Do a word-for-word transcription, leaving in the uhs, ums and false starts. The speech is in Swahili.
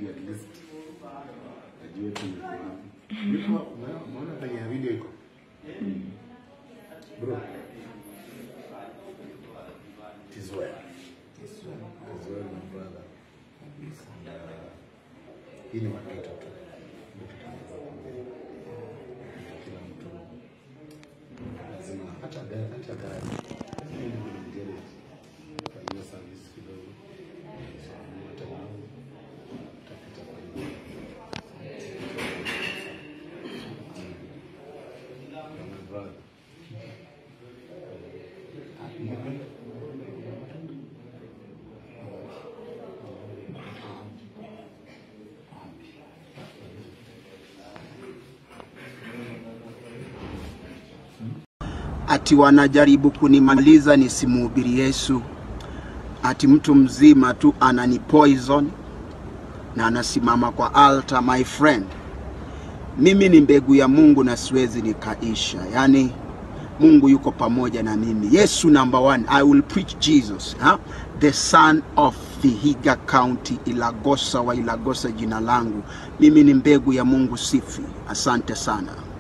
hadi at least ajue tumekuwa yuko unaona kwenye video iko bro it is well it is well my brother hii ni watoto tu kila mtu lazima hata gari hata gari kwa hiyo service kidogo hata wao utapita kwa hiyo my brother ati wanajaribu kunimaliza nisimhubiri Yesu, ati mtu mzima tu anani poison na anasimama kwa altar. My friend, mimi ni mbegu ya Mungu na siwezi nikaisha. Yani Mungu yuko pamoja na mimi. Yesu number one. I will preach Jesus, huh? The son of Vihiga County, Ilagosa wa Ilagosa jina langu. Mimi ni mbegu ya Mungu sifi. Asante sana.